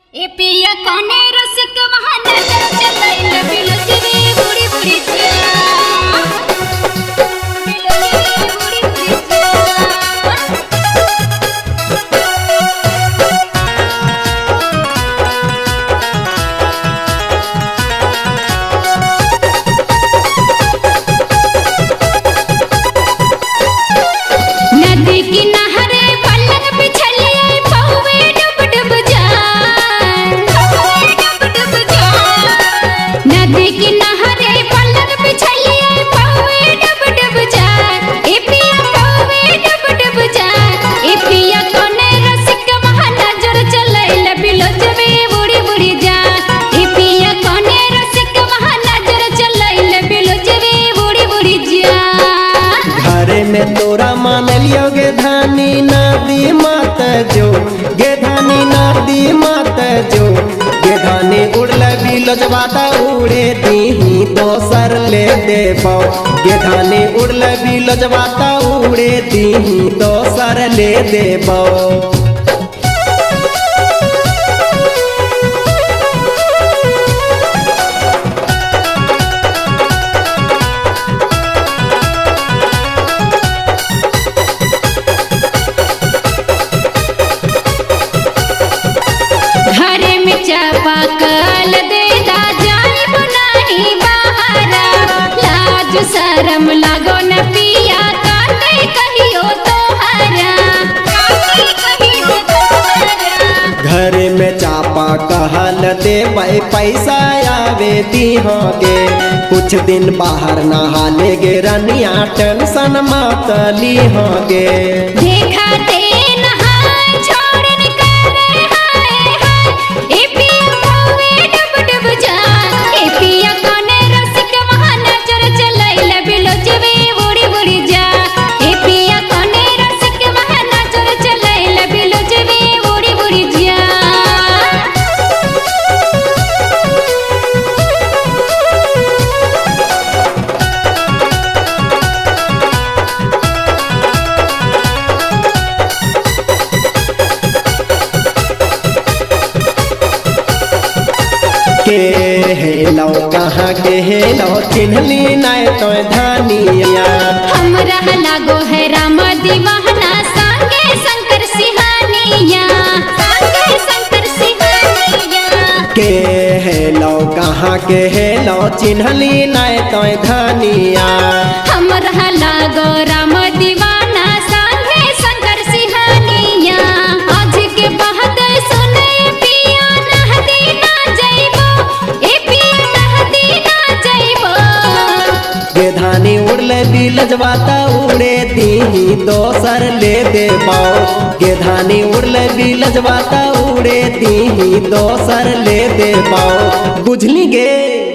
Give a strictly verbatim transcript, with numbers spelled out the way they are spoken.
ए पिया कोने रसिक वहां नजर चलैल बिलसरी बुड़ी बुड़ी चिया बिलसरी बुड़ी बुड़ी चिया नदी किनारे पलंग बिछलिए पौवे डूब डूब जाए पौवे डूब डूब जाए नदी किनारे पलंग बिछलिए पौवे डूब डूब जाए ए पिया पौवे डूब डूब जाए ए पिया कोने रसिक वहां नजर चलैल बिलजवे बुड़ी बुड़ी जाए ए पिया कोने रसिक वहां नजर चलैल बिलजवे बुड़ी बुड़ी जाए घरे में तोरा मान लियो गे धानी नदी मात जो गे धानी नदी मात जो गे धानी उड़ल बिलजवाता उड़े दीही दोसर ले देबो गे धानी उड़ल बिलजवाता उड़े दीही दोसर ले देबो घरे में चापाकल दे दा जाई बनाही बहारा लाज शरम लागो न पिया काटे कहियो तोहरा काटे कहियो तोहरा घरे में चापा कहल देबै पैसा आवे दीहोगे कुछ दिन बाहर नहा ले गे रनिया टेंशन मत लीहोगे देखा ते नहाय छोड़न करे हाय हाय ए पिया पौवे डूब डूब जा ए पिया कोने रसिक वहां नजर चलैल बिलजवे बुड़ी बुड़ी जा ए पिया कोने रसिक वहां नजर चलैल बिलजवे बुड़ी बुड़ी जा के हेलो कहाँ के हेलो चिन्हली नाय तो धानिया हमरा लागो है राम दीवाना संगे शंकर सिहानिया संगे शंकर सिहानिया के हेलो कहाँ के हेलो चिन्हली नाय तो धानिया हमरा लागो राम दीवाना संगे शंकर सिहानिया आज के बाद सुने पिया नहदी ना जइबो ए पिया नहदी ना जइबो गे धानी उड़ले बिलजवाता उड़े दीही दोसर ले देबो गे धानी उड़ले बिलजवाता उड़े दीही दोसर ले देबो बुझली गे।